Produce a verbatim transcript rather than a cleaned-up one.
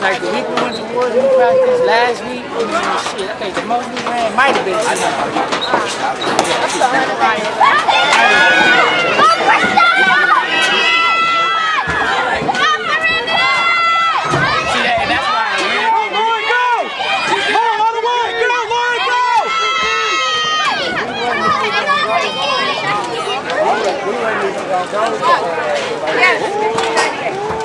Like the week we went to Woods, we practiced last week. Shit, I think the most we ran might have been. I know. Yes.